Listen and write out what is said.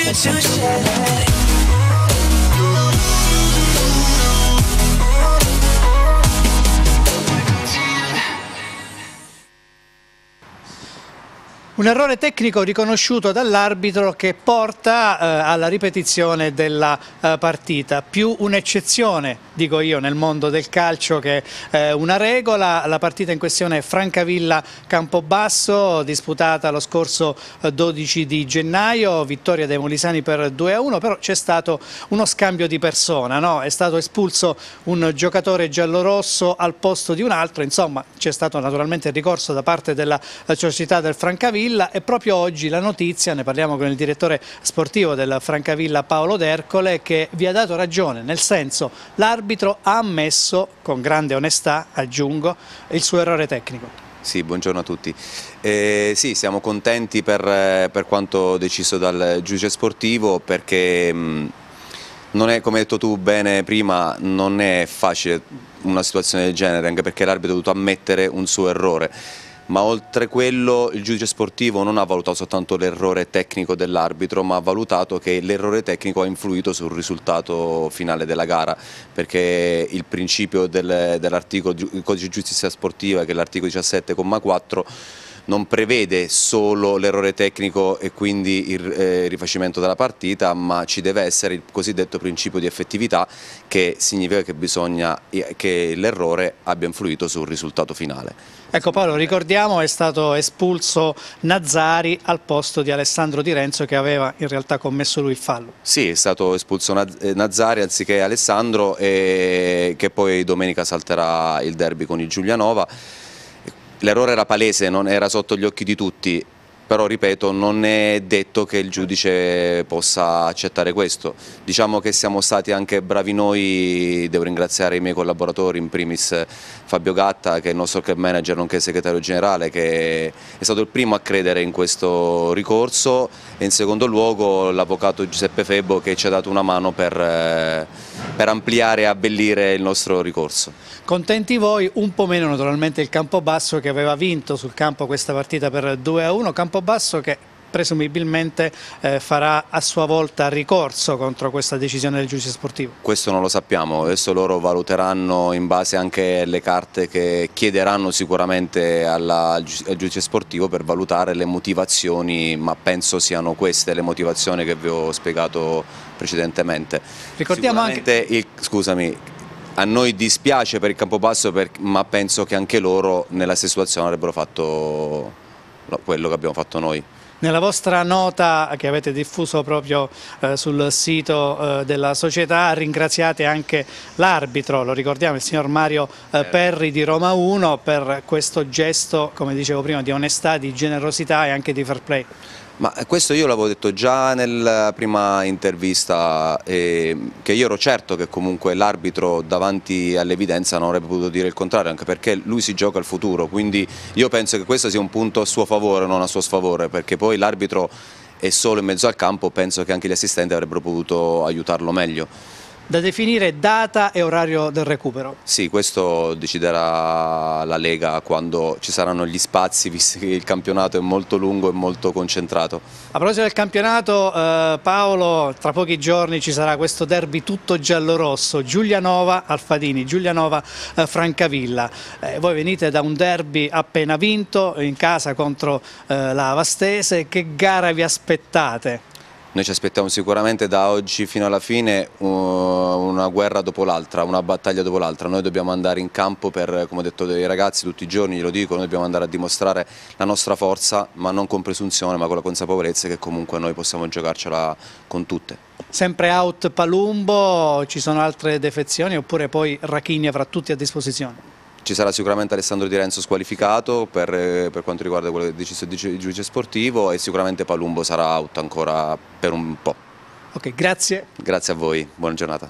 you to share. Un errore tecnico riconosciuto dall'arbitro che porta alla ripetizione della partita, più un'eccezione, dico io, nel mondo del calcio che una regola. La partita in questione è Francavilla-Campobasso, disputata lo scorso 12 di gennaio, vittoria dei molisani per 2-1, però c'è stato uno scambio di persona, no? È stato espulso un giocatore giallorosso al posto di un altro, insomma c'è stato naturalmente il ricorso da parte della società del Francavilla. E proprio oggi la notizia, ne parliamo con il direttore sportivo del Francavilla Paolo D'Ercole, che vi ha dato ragione, nel senso l'arbitro ha ammesso, con grande onestà aggiungo, il suo errore tecnico. Sì, buongiorno a tutti. Sì, siamo contenti per quanto deciso dal giudice sportivo, perché non è, come hai detto tu bene prima, non è facile una situazione del genere, anche perché l'arbitro ha dovuto ammettere un suo errore. Ma oltre quello il giudice sportivo non ha valutato soltanto l'errore tecnico dell'arbitro, ma ha valutato che l'errore tecnico ha influito sul risultato finale della gara, perché il principio dell'articolo del codice di giustizia sportiva, che è l'articolo 17,4, non prevede solo l'errore tecnico e quindi il rifacimento della partita, ma ci deve essere il cosiddetto principio di effettività, che significa che bisogna che l'errore abbia influito sul risultato finale. Ecco Paolo, ricordiamo è stato espulso Nazzari al posto di Alessandro Di Renzo, che aveva in realtà commesso lui il fallo. Sì, è stato espulso Nazzari anziché Alessandro, che poi domenica salterà il derby con il Giulianova. L'errore era palese, non era sotto gli occhi di tutti, però ripeto, non è detto che il giudice possa accettare questo. Diciamo che siamo stati anche bravi noi, devo ringraziare i miei collaboratori, in primis Fabio Gatta, che è il nostro club manager nonché segretario generale, che è stato il primo a credere in questo ricorso, e in secondo luogo l'avvocato Giuseppe Febbo, che ci ha dato una mano per ampliare e abbellire il nostro ricorso. Contenti voi, un po' meno naturalmente il Campobasso, che aveva vinto sul campo questa partita per 2-1, Campobasso che presumibilmente farà a sua volta ricorso contro questa decisione del giudice sportivo. Questo non lo sappiamo, adesso loro valuteranno in base anche alle carte che chiederanno sicuramente al giudice sportivo per valutare le motivazioni, ma penso siano queste le motivazioni che vi ho spiegato precedentemente. Ricordiamo anche... Scusami, a noi dispiace per il Campobasso, ma penso che anche loro nella stessa situazione avrebbero fatto quello che abbiamo fatto noi. Nella vostra nota che avete diffuso proprio sul sito della società ringraziate anche l'arbitro, lo ricordiamo, il signor Mario Perri di Roma 1, per questo gesto, come dicevo prima, di onestà, di generosità e anche di fair play. Ma questo io l'avevo detto già nella prima intervista, che io ero certo che comunque l'arbitro davanti all'evidenza non avrebbe potuto dire il contrario, anche perché lui si gioca il futuro, quindi io penso che questo sia un punto a suo favore, non a suo sfavore, perché poi l'arbitro è solo in mezzo al campo, penso che anche gli assistenti avrebbero potuto aiutarlo meglio. Da definire data e orario del recupero? Sì, questo deciderà la Lega quando ci saranno gli spazi, visto che il campionato è molto lungo e molto concentrato. A proposito del campionato, Paolo, tra pochi giorni ci sarà questo derby tutto giallorosso, Giulianova Alfadini, Giulianova Francavilla. Voi venite da un derby appena vinto in casa contro la Vastese, che gara vi aspettate? Noi ci aspettiamo sicuramente da oggi fino alla fine una guerra dopo l'altra, una battaglia dopo l'altra. Noi dobbiamo andare in campo per, come ho detto ai ragazzi tutti i giorni, glielo dico, noi dobbiamo andare a dimostrare la nostra forza, ma non con presunzione, ma con la consapevolezza che comunque noi possiamo giocarcela con tutte. Sempre out Palumbo, ci sono altre defezioni oppure poi Rachini avrà tutti a disposizione? Ci sarà sicuramente Alessandro Di Renzo squalificato per quanto riguarda quello che ha deciso il giudice sportivo, e sicuramente Palumbo sarà out ancora per un po'. Ok, grazie. Grazie a voi, buona giornata.